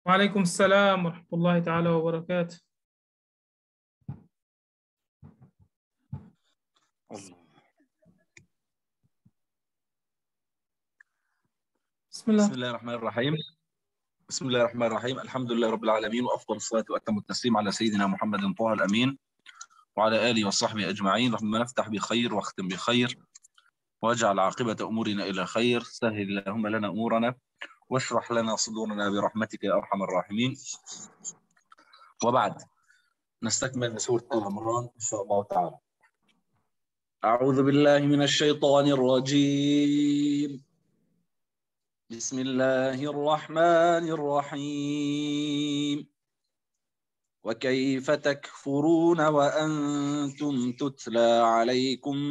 وعليكم السلام ورحمة الله تعالى وبركاته. بسم بسم الله. الله الرحمن الرحيم. بسم الله الرحمن الرحيم. الحمد لله رب العالمين، وأفضل الصلاة وأتم التسليم على سيدنا محمد طه الأمين وعلى آله وصحبه أجمعين. اللهم نفتح بخير واختم بخير، واجعل عاقبة أمورنا إلى خير. سهل اللهم لنا أمورنا واشرح لنا صدورنا برحمتك يا أرحم الراحمين. وبعد، نستكمل من سورة آل عمران إن شاء الله تعالى. أعوذ بالله من الشيطان الرجيم. بسم الله الرحمن الرحيم. وكيف تكفرون وأنتم تتلى عليكم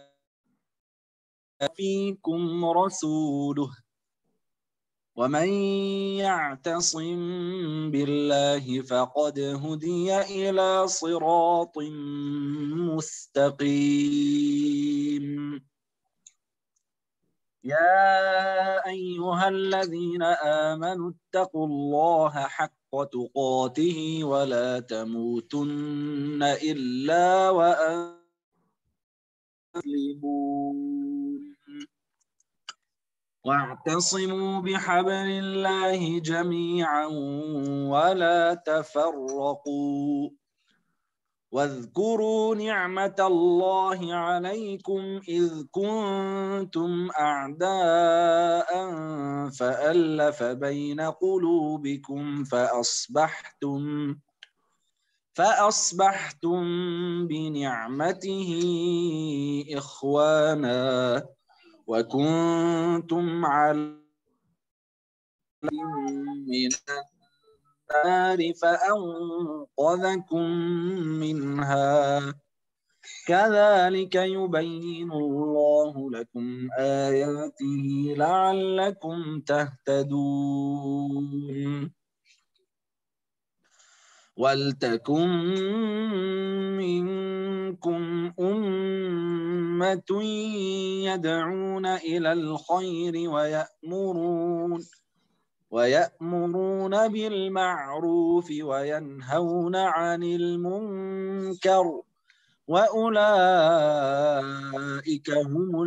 فيكم رسوله ومن يعتصم بالله فقد هدي إلى صراط مستقيم. يا أيها الذين آمنوا اتقوا الله حق تقاته ولا تموتن إلا وأنتم مسلمون. واعتصموا بحبل الله جميعا ولا تفرقوا. واذكروا نعمة الله عليكم إذ كنتم أعداء فألف بين قلوبكم فأصبحتم بنعمته إخوانا وكنتم على من النار فأنقذكم منها. كذلك يبين الله لكم آياته لعلكم تهتدون. ولتكن منكم أمة يدعون إلى الخير ويأمرون بالمعروف وينهون عن المنكر وأولئك هم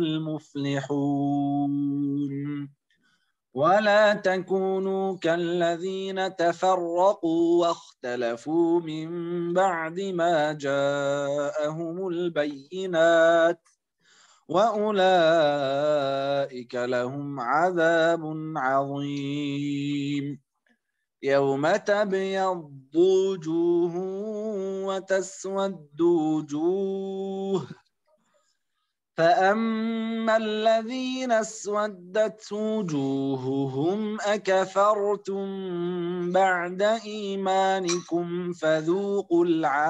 المفلحون. ولا تكونوا كالذين تفرقوا واختلفوا من بعد ما جاءهم البينات وأولئك لهم عذاب عظيم. يوم تبيض وجوه وتسود وجوه، فأما الذين اسودت وجوههم أكفرتم بعد إيمانكم فذوقوا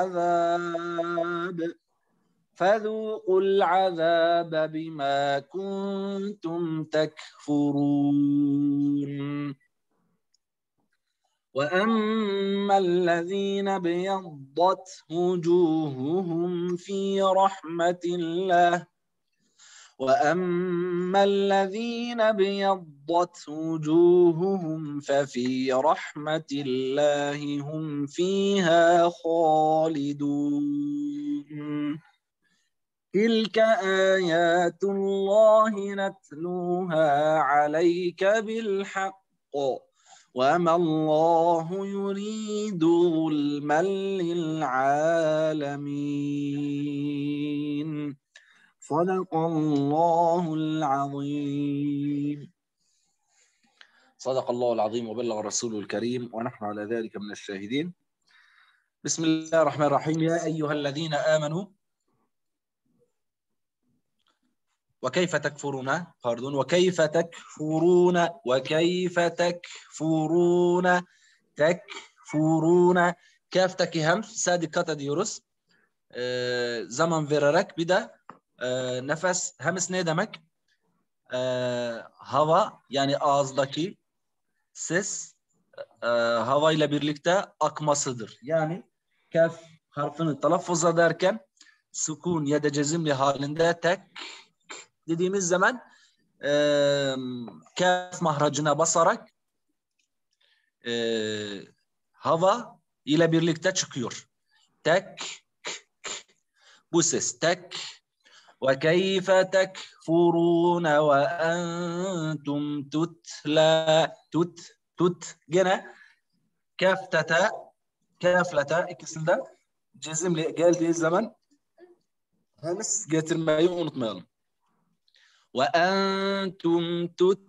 العذاب بما كنتم تكفرون. وأما الذين ابيضت وجوههم ففي رحمة الله هم فيها خالدون. تلك آيات الله نتلوها عليك بالحق وما الله يريد ظلما للعالمين. صدق الله العظيم. صدق الله العظيم وبلغ رسوله الكريم ونحن على ذلك من الشاهدين. بسم الله الرحمن الرحيم. يا أيها الذين آمنوا وكيف تكفرون كاف تكي همس سادي كاتا ديورس زمن فيرارك بدا nefes hemis ne demek? Hava, yani ağızdaki ses hava ile birlikte akmasıdır. Yani kaf harfini telaffuz ederken sukun ya da cezimli halinde tek dediğimiz zaman kaf mahracına basarak hava ile birlikte çıkıyor. Tek, bu ses tek. Ve keyfe tekfurune ve entum tutla tut gene kaflete ikisinde cezimli geldiği zaman hems getirmeyi unutmayalım. Ve entum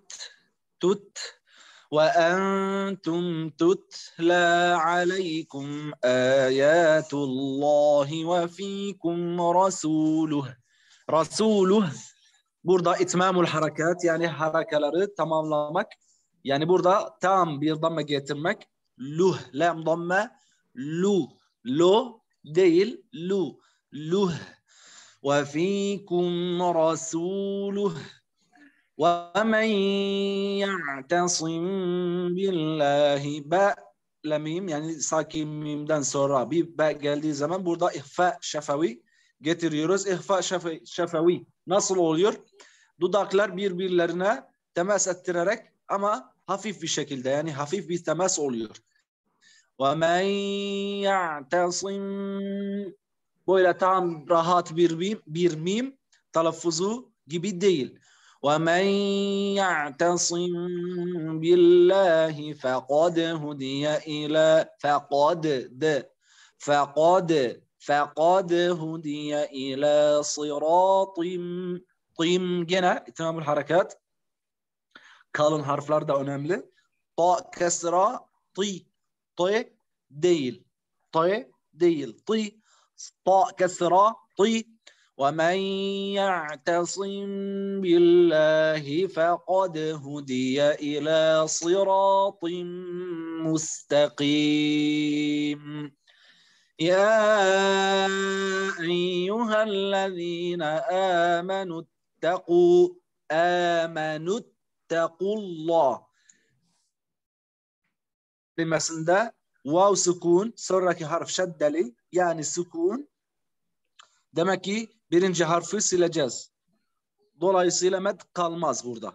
وأنتم تتلى عليكم آيات الله وفيكم رسوله burada itmamul harekat yani harekeleri tamamlamak yani burada tam bir damme getirmek lam damme lo değil luh ve fikum rasuluh وَمَنْ يَعْتَصِمْ بِاللّٰهِ ba lamim yani sakin mimden sonra bir ba geldiği zaman burada ihfa şefavi getiriyoruz. İhfa şefavi nasıl oluyor? Dudaklar birbirlerine temas ettirerek ama hafif bir şekilde yani hafif bir temas oluyor. وَمَنْ يَعْتَصِمْ böyle tam rahat bir mim telaffuzu gibi değil. وَمَنْ يَعْتَصِمْ بِاللّٰهِ فَقَدْ هُدِيَ إِلَى فَقَدْ هُدِيَ إِلَى صِرَاطٍ gene itimamul harekat kalın harfler de önemli. Ta kesra ti değil ti ta kesra ti وَمَنْ يَعْتَصِمْ بِاللّٰهِ فَقَدْ هُدِيَ إِلَى صِرَاطٍ مُسْتَقِيمٍ يَا أَيُّهَا الَّذِينَ آمَنُوا اتَّقُوا اللّٰهِ kelimesinde vav sukun sonraki harf şeddeli yani sukun demek ki birinci harfi sileceğiz. Dolayısıyla med kalmaz burada.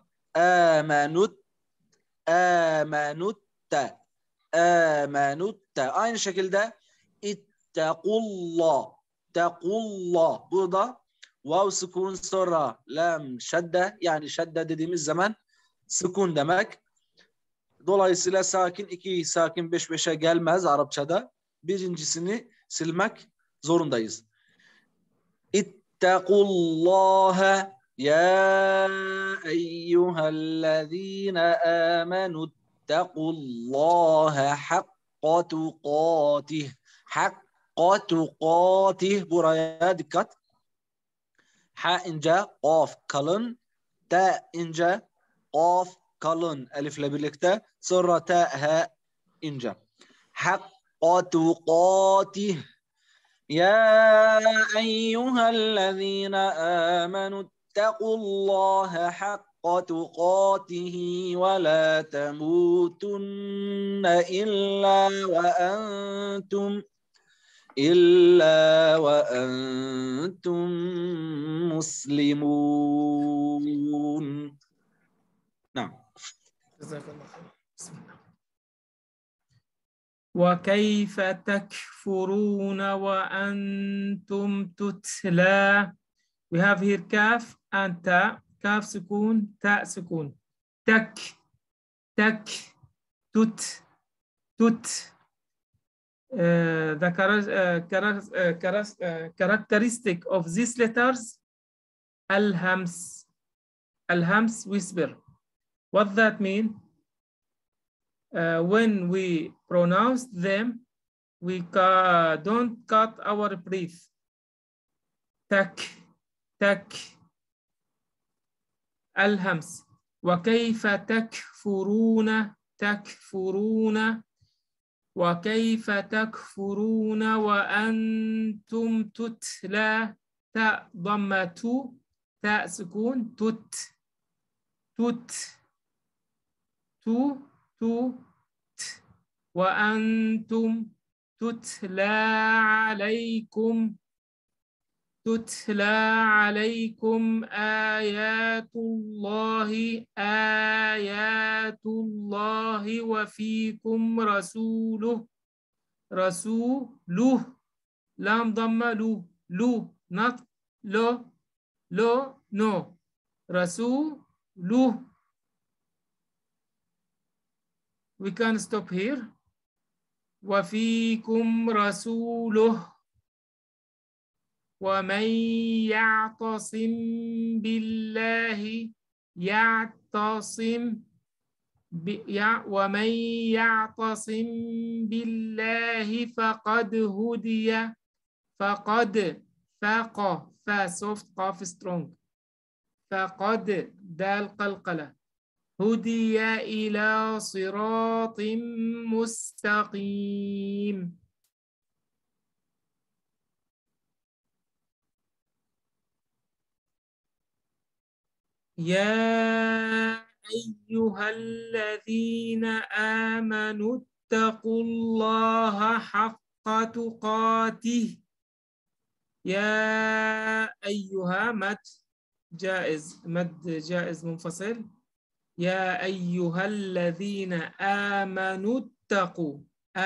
Amenutte. Aynı şekilde ittakullah. Burada vav sukun sonra lam şedde yani şedde dediğimiz zaman sukun demek. Dolayısıyla sakin 2 sakin 5 gelmez Arapçada. Birincisini silmek zorundayız. اتقوا الله يا أيها الذين آمنوا اتقوا الله حق تقاته buraya dikkat ha ince qaf kalın ta ince qaf kalın elifle birlikte sonra ta ha ince haqqa tuqatih يا أيها الذين آمنوا اتقوا الله حق تقاته ولا تموتن إلا وأنتم مسلمون. نعم. جزاك الله خير. بسم الله. وكيف تكفرون وأنتم تتلى. We have here كاف and تا. كاف سكون تاء سكون. تك تت the characteristic of these letters al-hams whisper. What that mean? When we pronounce them, we don't cut our breath. Tak, الهمس. وكيف تكفرون وكيف تكفرون وأنتم تتلى تاء ضمة تاء سكون تت وأنتم تتلى عليكم تتلى عليكم آيات الله وفيكم رسوله لام ضمة لو not لو no رسوله. We can stop here. وفيكم رسوله ومن يعتصم بالله ومن يعتصم بالله فقد هدي soft قاف strong فقد دال قلقلة هدي إلى صراط مستقيم. يا أيها الذين آمنوا اتقوا الله حق تقاته. يا أيها مد جائز منفصل. يا أيها الذين آمنوا اتقوا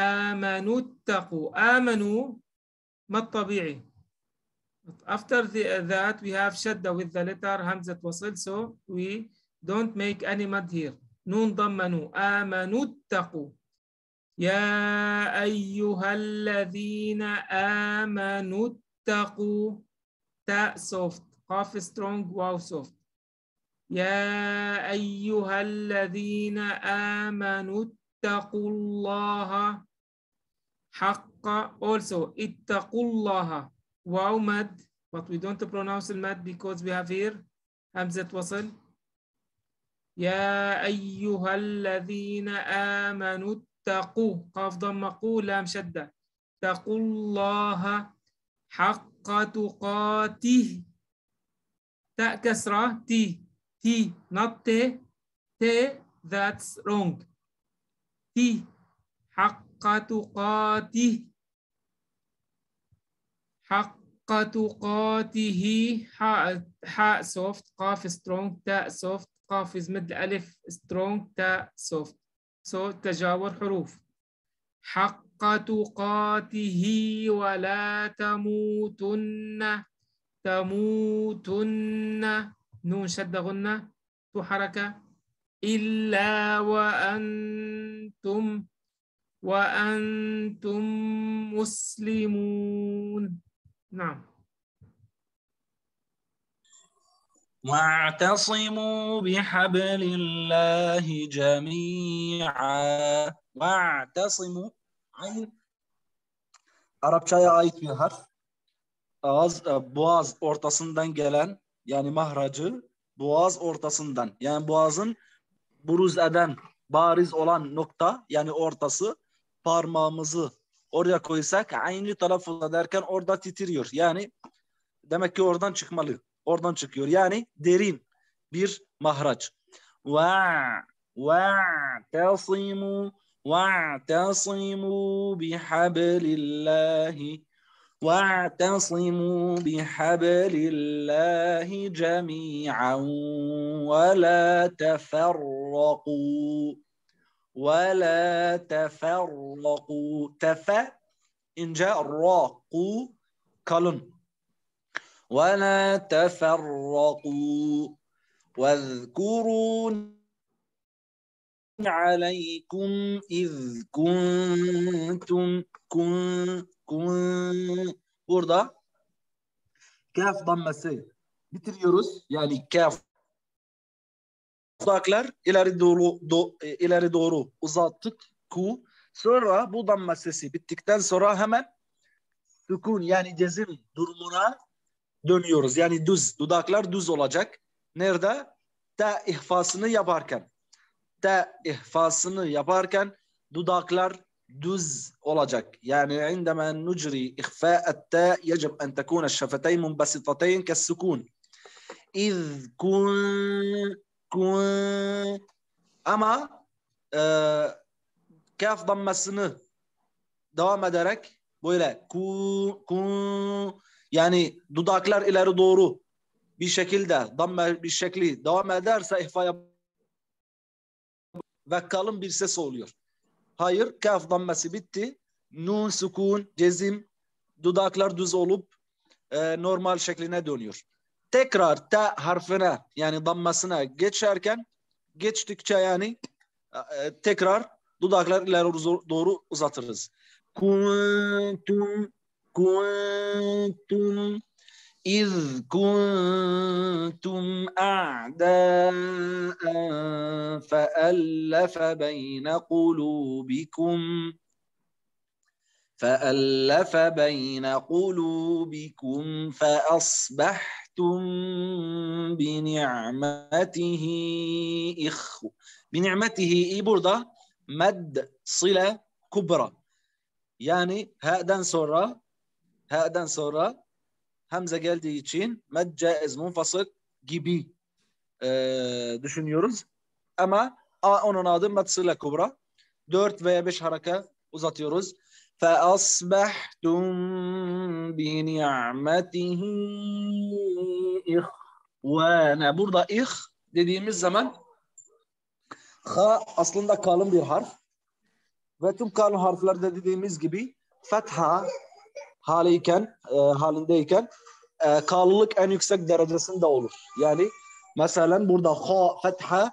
آمنوا ما الطبيعي. After that we have shadda with the letter همزة وصل, so we don't make any mad here. نون ضمنوا آمنوا اتقوا. يا أيها الذين آمنوا اتقوا تاء soft قاف strong واو soft. يا أيها الذين آمنوا اتقوا الله حق also اتقوا الله واو مد but we don't pronounce the mad because we have here همزة وصل. يا أيها الذين آمنوا اتقوا قاف ضم قو لام شدة اتقوا الله حق تقاته تاء كسرة تي not te that's wrong. تي حق تقاته حاء soft قاف strong تاء soft قاف مد ألف strong تاء soft so تجاور حروف. حق تقاته ولا تموتن نون شد غنة تو حركة إلا وأنتم مسلمون. نعم. واعتصموا بحبل الله جميعا. واعتصموا Arapçaya ait bir harf. Boğaz ortasından gelen yani mahracı boğaz ortasından yani boğazın buruz eden bariz olan nokta yani ortası parmağımızı oraya koysak aynı telaffuz ederken orada titriyor. Yani demek ki oradan çıkmalı. Oradan çıkıyor. Yani derin bir mahraç. وَاعْتَصِمُوا بِحَبْلِ اللَّهِ وَاعْتَصِمُوا بِحَبْلِ اللَّهِ جَمِيعًا وَلَا تَفَرَّقُوا تَفَ ince رَقُوا kalın وَلَا تَفَرَّقُوا وَاذْكُرُوا عَلَيْكُمْ إِذْ كُنْتُمْ burada kaf damması bitiriyoruz. Yani kaf dudaklar ileri doğru uzattık ku. Sonra bu damma sesi bittikten sonra hemen sükun yani cezim durumuna dönüyoruz. Yani düz dudaklar düz olacak. Nerede? Ta ihfasını yaparken dudaklar düz olacak. Yani عندما نجري إخفاء التاء يجب أن تكون الشفتين منبسطتين كالسكون. إذ كن ama kaf dammasını devam ederek böyle Yani dudaklar ileri doğru bir şekilde damme bir şekli devam ederse ihfa ve kalın bir ses oluyor. Hayır, kaf dammesi bitti. Nun, sukun, cezim, dudaklar düz olup normal şekline dönüyor. Tekrar ta harfine yani dammasına geçtikçe yani tekrar dudaklar ileri doğru uzatırız. Kuntum, kuntum, iz kuntum a'da'an fe'ellefe beyne kulubikum فألف بين قلوبكم فأصبحتم بنعمته بنعمته burada med sıla kubra. Yani ha'dan sonra hamze geldiği için med caiz munfasıl gibi düşünüyoruz. Ama onun adı med sıla kubra. 4 veya 5 haraka uzatıyoruz. فَأَصْبَحْتُمْ بِنِعْمَتِهِ إِخْوَانًا. Burada dediğimiz zaman ha aslında kalın bir harf ve tüm kalın harflerde dediğimiz gibi fetha halindeyken kalınlık en yüksek derecesinde olur. Yani mesela burada ha fetha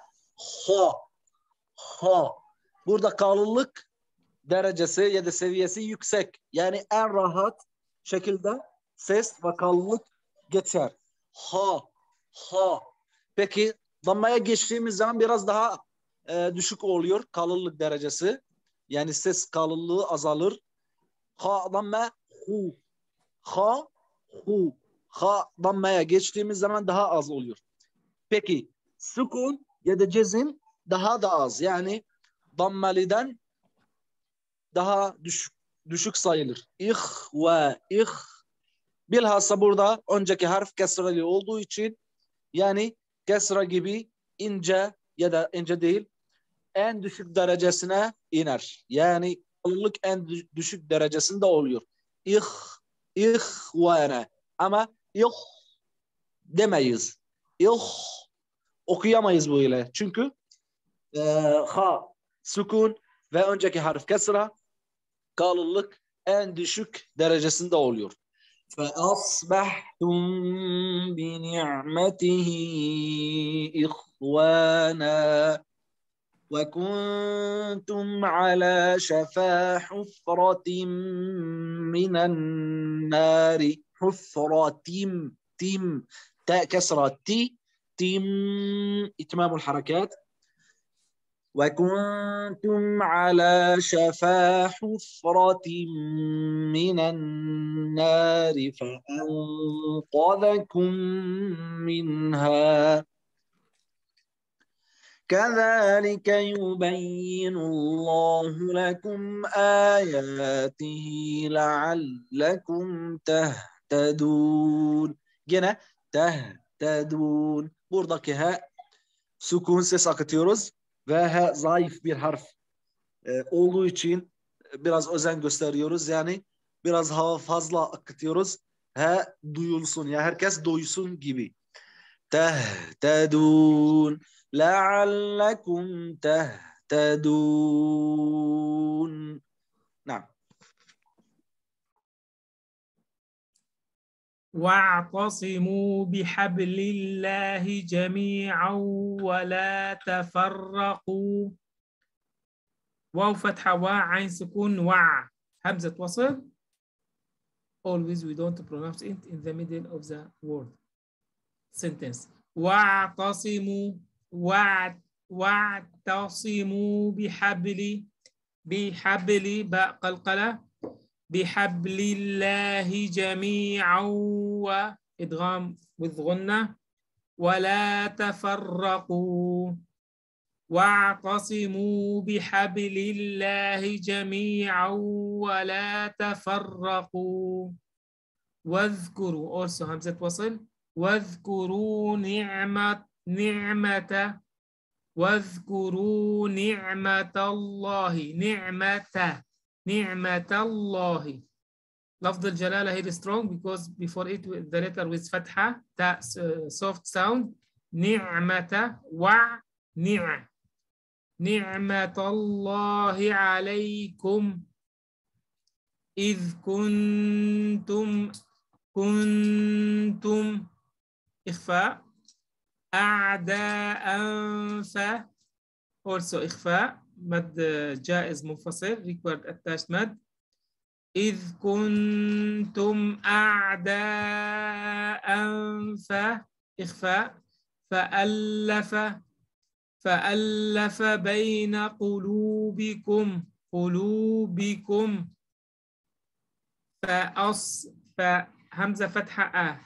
ha burada kalınlık derecesi ya da seviyesi yüksek. Yani en rahat şekilde ses ve kalınlık geçer. Ha. Peki dammaya geçtiğimiz zaman biraz daha düşük oluyor kalınlık derecesi. Yani ses kalınlığı azalır. Ha damme hu. Ha dammaya geçtiğimiz zaman daha az oluyor. Peki sukun ya da cezim daha da az. Yani dammeliden daha düşük sayılır. Bilhassa burada önceki harf kesreli olduğu için yani kesra gibi ince ya da ince değil en düşük derecesine iner. Yani kalınlık en düşük derecesinde oluyor. İhvane. Ama demeyiz. Okuyamayız böyle. Çünkü ha, sukun ve önceki harf kesra kalınlık en düşük derecesinde oluyor. فَأَصْبَحْتُمْ بِنِعْمَتِهِ إِخْوَانًا وَكُنْتُمْ عَلَى شَفَا حُفْرَةٍ مِنَ النَّارِ حُفْرَةٍ تِم تاء كسرة تِم إتمام الحركات وكنتم على شفا حفرة من النار فأنقذكم منها كذلك يبين الله لكم آياته لعلكم تهتدون. Gene tehtedun. Buradaki he sukun ses akıtıyoruz. Ve he zayıf bir harf olduğu için biraz özen gösteriyoruz. Yani biraz hava fazla akıtıyoruz. He duyulsun ya herkes duysun gibi. Tehtedun. Leallekum tehtedun. Naam. واعتصموا بحبل الله جميعا ولا تفرقوا. واو فتحة عين سكون همزة وصل. Always we don't pronounce it in the middle of the word sentence. واعتصموا واعتصموا بحبل باء قلقلة بحبل الله جميعا وإدغام with غنة ولا تفرقوا. واعتصموا بحبل الله جميعا ولا تفرقوا. واذكروا also همزة وصل. واذكروا واذكروا نعمة الله لفظ الجلالة here strong because before it the letter with فتحة تا soft sound. نعمة نعمة الله عليكم إذ كنتم إخفاء أعداء also إخفاء مد جائز منفصل required attached مد. إذ كنتم أعداء إخفاء فألف بين قلوبكم همزة فتحة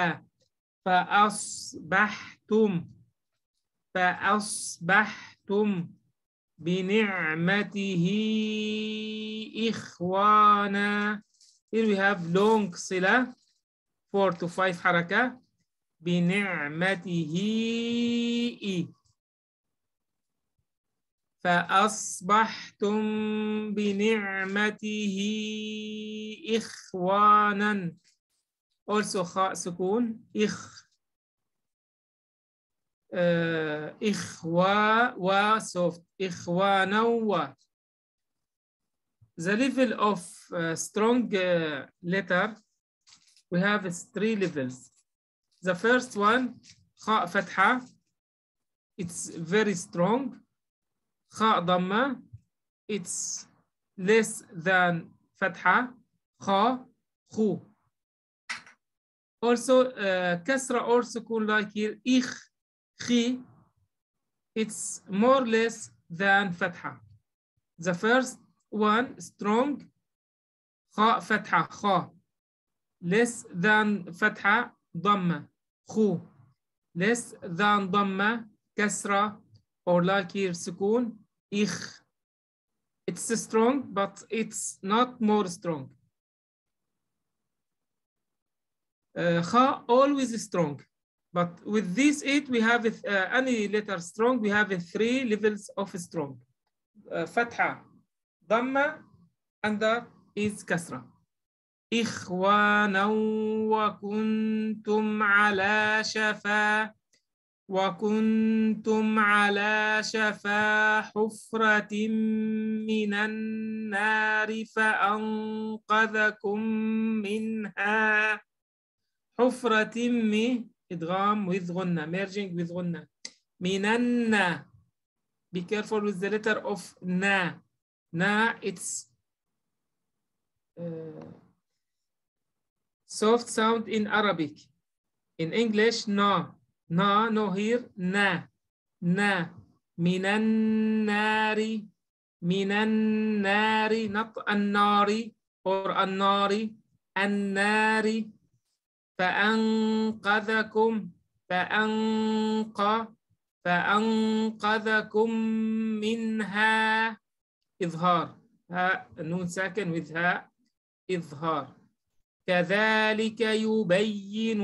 فأصبحتم بنعمته إخوانا. Here we have long صلة 4 to 5 حركة. بنعمته فأصبحتم بنعمته إخوانا. also خاء سكون إخوة وsoft إخوانا و. The level of strong letter we have 3 levels. The first one خاء فتحة, it's very strong. خاء ضمة, it's less than فتحة خو. Also كسرة or سكون like here خي, it's more or less than فتحة. The first one strong خاء فتحة خا, less than فتحة ضمة خو, less than ضمة كسرة or like here سكون it's strong but it's not more strong. خاء always strong, but with these 8 we have any letter strong we have 3 levels of strong. فتحة ضمة under is كسرة. إخوانا وكنتم على شفا حفرة من النار فأنقذكم منها. حفرة إدغام with غنة, merging with غنة. من be careful with the letter of na. It's soft sound in Arabic. In English no here na. من النار not النار or النار. فأنقذكم منها إظهار. النون ساكن with ها إظهار. كذلك يبين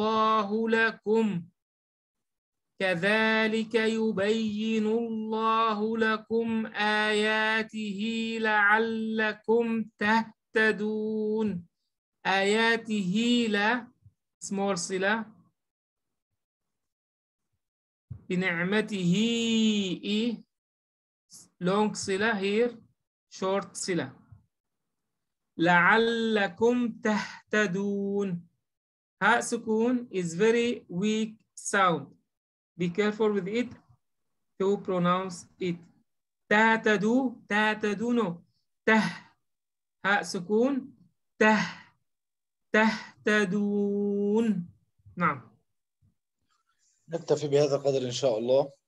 الله لكم آياته لعلكم تهتدون. آياته لا small صلة. بنعمته long صلة here short صلة. لعلكم تهتدون. ها سكون is very weak sound. Be careful with it to pronounce it. تهتدون ها سكون تهتدون. نعم. نكتفي بهذا القدر إن شاء الله.